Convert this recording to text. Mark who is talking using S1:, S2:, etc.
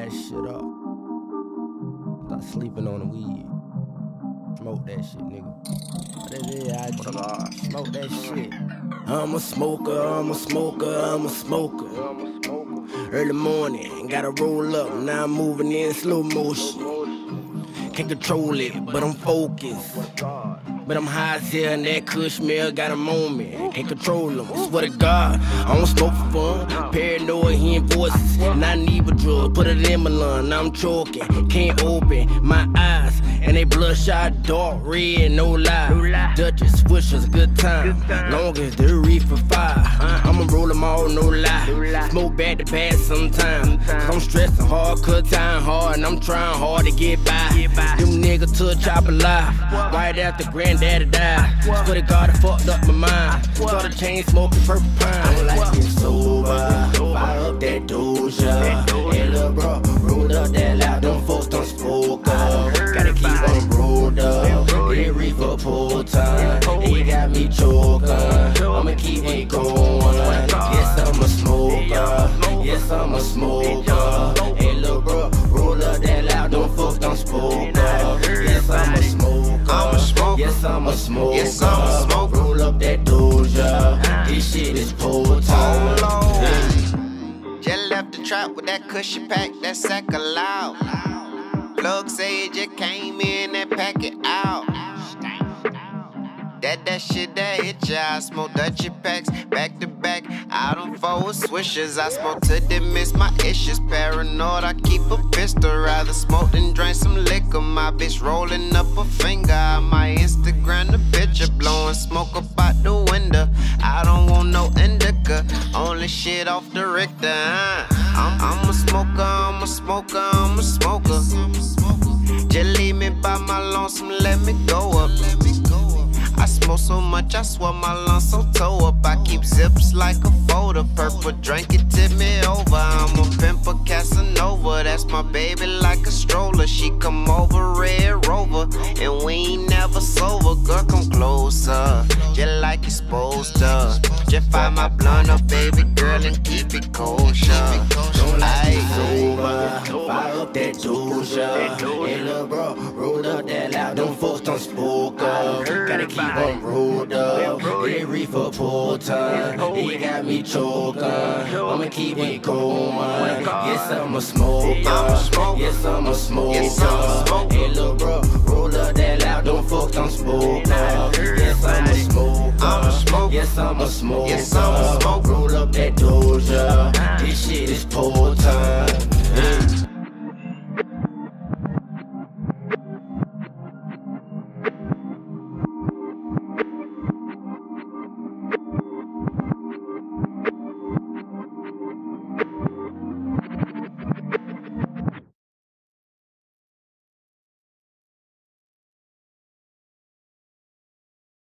S1: that shit up. Stop sleeping on the weed. Smoke that shit, nigga. What that is, IG? Smoke that shit. I'm a smoker, I'm a smoker, I'm a smoker. Early morning, gotta roll up, now I'm moving in slow motion. Can't control it, but I'm focused. But I'm high as hell and that kush smell got him on me. Can't control him, swear to God. I don't smoke for fun, paranoid, hearing voices. And I need a drug, put it in my lung, now I'm choking. Can't open my eyes, and they bloodshot, dark red, no lie. Dutchess, swishers, good time. Long as the reefer fire, I'ma roll them all, no lie. Smoke back to back sometimes. Cause I'm stressing hard, cut time hard, and I'm trying hard to get by. Them niggas took chopper life, right after granddaddy died. Swear to God, I fucked up my mind. Started chain smoking purple pine. Don't like getting sober, fire up that doja. Hey lil' bro, rolled up that loud, them folks don't smoke up. Gotta keep on rolled up, it reefer full time. He got me choking, I'ma keep it going. Yes, I'm a smoker, yes, I'm a smoker. Hey lil' bro, roll up that loud, them folks don't smoke up. Yes, I'm a smoker, yes, I'm a smoker.
S2: Yes, I'm a smoker.
S1: Roll up that doja, this shit is full time.
S2: Just left the trap with that cushy pack, that sack loud. Plug say it just came in and pack it out. That shit that hit ya. I smoke Dutchy packs back to back. Out on four swishers. I smoke to dismiss my issues. Paranoid, I keep a pistol. Rather smoke than drink some liquor. My bitch rolling up a finger. I might Instagram the picture, blowing smoke up out the window. I don't want no indica, only shit off the Richter. I'm a smoker, I'm a smoker, I'm a smoker. Just leave me by my lonesome, let me go up. I smoke so much, I swear my lungs so toe up. I keep zips like a folder, purple drink it tip me over. I'm a pimper Casanova, that's my baby like a stroller. She come over, Red Rover, and we ain't never sober. Girl, come closer, just like you're supposed to. Just find my blunt up, baby girl, and keep it kosher.
S1: Don't like it sober, fire up that doja. Hey lil' bro, roll up that loud, them folks don't smoke up. Gotta keep on rolled up, it reefer full time. He got me choking, I'ma keep it going. Yes, I'm a smoker, yes, I'm a smoker. Hey lil' bro, roll up that loud, them folks don't smoke up. Yes, I'm a smoker, yes, I'm a smoker. Roll up that doja, this shit is full time.